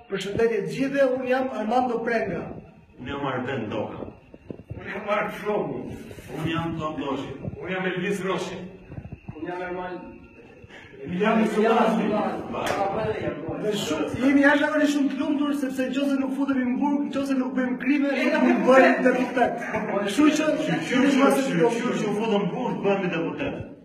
Përshëndetje të gjithëve, unë jam Armando Prenga. Unë jam Arben Doka. Unë jam Mark Flogu. Unë jam Tom Doshi. Unë jam Elvis Roshi. Unë jam Ermal. Jam Sulani. Dhe jemi jashtëzakonisht shumë të lumtur sepse nëse nuk futemi në burg, nëse nuk bëjmë krime, nuk bëjmë deputet. Kështu që Që futëm burg, bëhemi deputet.